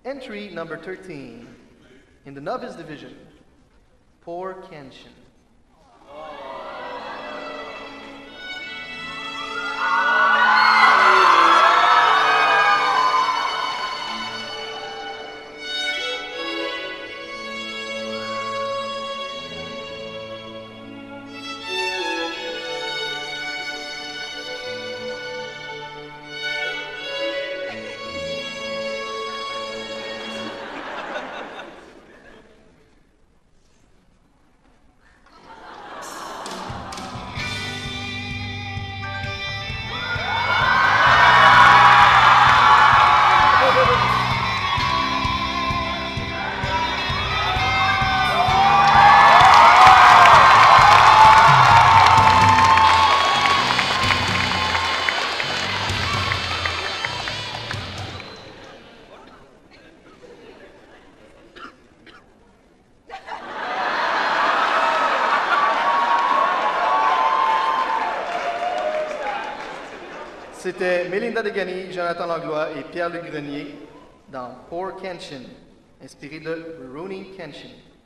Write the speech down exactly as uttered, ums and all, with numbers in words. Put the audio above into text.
Entry number thirteen. In the novice division, Poor Kenshin. C'était Mélinda Degani, Jonathan Langlois et Pierre Le Grenier dans Poor Kenshin, inspiré de Rurouni Kenshin.